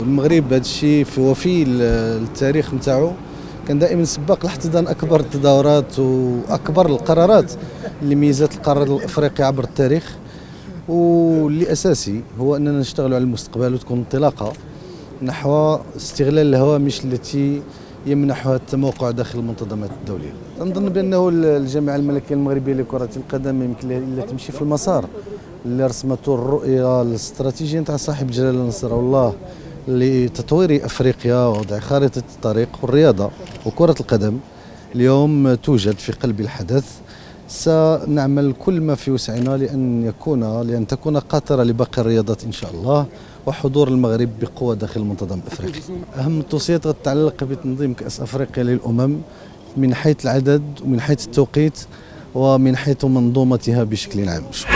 المغرب هذا الشيء هو في التاريخ نتاعو كان دائما سباق لاحتضان اكبر التظاهرات واكبر القرارات اللي ميزات القاره الافريقيه عبر التاريخ، واللي اساسي هو اننا نشتغلوا على المستقبل وتكون انطلاقه نحو استغلال الهوامش التي يمنحها التموقع داخل المنظمات الدوليه. نظن بانه الجامعه الملكيه المغربيه لكره القدم يمكن لها تمشي في المسار اللي رسمته الرؤيه الاستراتيجيه نتاع صاحب جلاله نصر الله لتطوير افريقيا ووضع خارطه الطريق، والرياضه وكره القدم اليوم توجد في قلب الحدث. سنعمل كل ما في وسعنا لأن تكون قاطرة لباقي الرياضات إن شاء الله، وحضور المغرب بقوة داخل المنتدى الأفريقي. أهم التوصيات تتعلق بتنظيم كأس أفريقيا للأمم من حيث العدد ومن حيث التوقيت ومن حيث منظومتها بشكل عام.